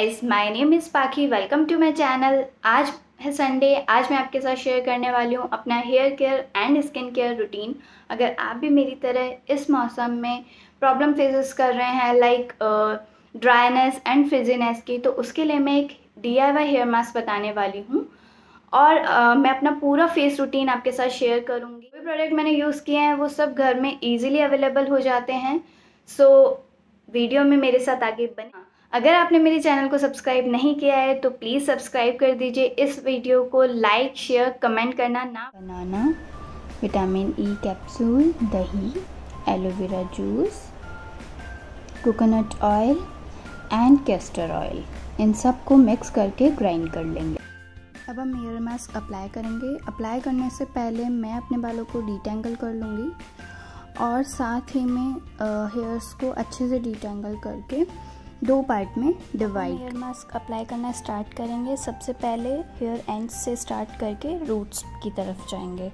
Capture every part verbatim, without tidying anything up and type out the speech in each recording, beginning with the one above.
Guys, my name is Pakhi. Welcome to my channel. आज है Sunday. आज मैं आपके साथ शेयर करने वाली हूँ अपना hair care and skin care routine. अगर आप भी मेरी तरह इस मौसम में प्रॉब्लम फेसेस कर रहे हैं लाइक ड्राइनेस एंड फ्रिजीनेस की, तो उसके लिए मैं एक D I Y hair mask बताने वाली हूँ और uh, मैं अपना पूरा फेस रूटीन आपके साथ शेयर करूँगी। जो प्रोडक्ट मैंने यूज़ किए हैं वो सब घर में ईजिली अवेलेबल हो जाते हैं। सो so, वीडियो में मेरे साथ आगे बने। अगर आपने मेरे चैनल को सब्सक्राइब नहीं किया है तो प्लीज़ सब्सक्राइब कर दीजिए। इस वीडियो को लाइक शेयर कमेंट करना ना। बनाना, विटामिन ई कैप्सूल, दही, aloe vera juice, coconut oil and castor oil, इन सब को मिक्स करके ग्राइंड कर लेंगे। अब हम हेयर मास्क अप्लाई करेंगे। अप्लाई करने से पहले मैं अपने बालों को डिटेंगल कर लूँगी और साथ ही में हेयर्स को अच्छे से डिटेंगल करके दो पार्ट में डिवाइड। हेयर मास्क अप्लाई करना स्टार्ट करेंगे। सबसे पहले हेयर एंड से स्टार्ट करके रूट्स की तरफ जाएंगे।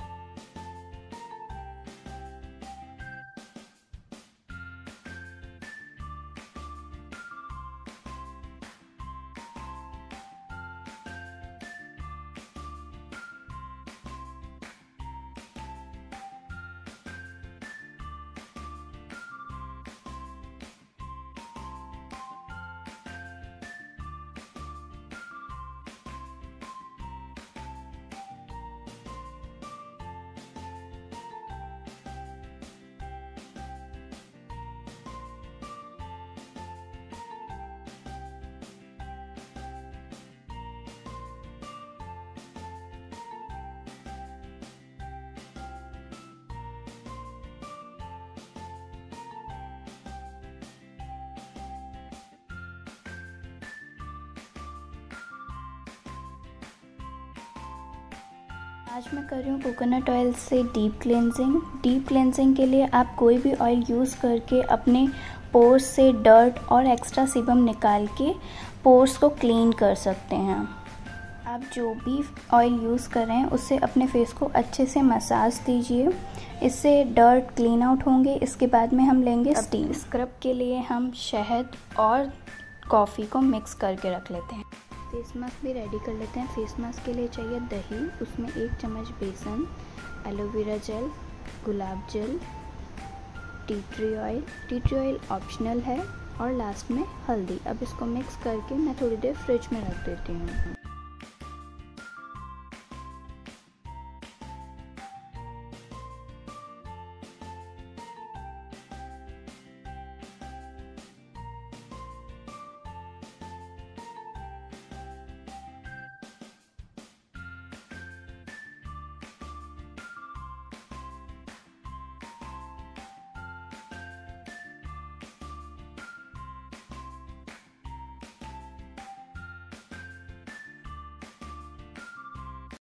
आज मैं कर रही हूँ कोकोनट ऑयल से डीप क्लेंजिंग। डीप क्लेंजिंग के लिए आप कोई भी ऑयल यूज़ करके अपने पोर्स से डर्ट और एक्स्ट्रा सीबम निकाल के पोर्स को क्लीन कर सकते हैं। आप जो भी ऑयल यूज़ कर रहे हैं उससे अपने फेस को अच्छे से मसाज दीजिए। इससे डर्ट क्लीन आउट होंगे। इसके बाद में हम लेंगे स्टीम। स्क्रब के लिए हम शहद और कॉफ़ी को मिक्स करके रख लेते हैं। फेस मास्क भी रेडी कर लेते हैं। फेस मास्क के लिए चाहिए दही, उसमें एक चम्मच बेसन, एलोवेरा जेल, गुलाब जल, tea tree oil. Tea tree oil optional है, और लास्ट में हल्दी। अब इसको मिक्स करके मैं थोड़ी देर फ्रिज में रख देती हूँ।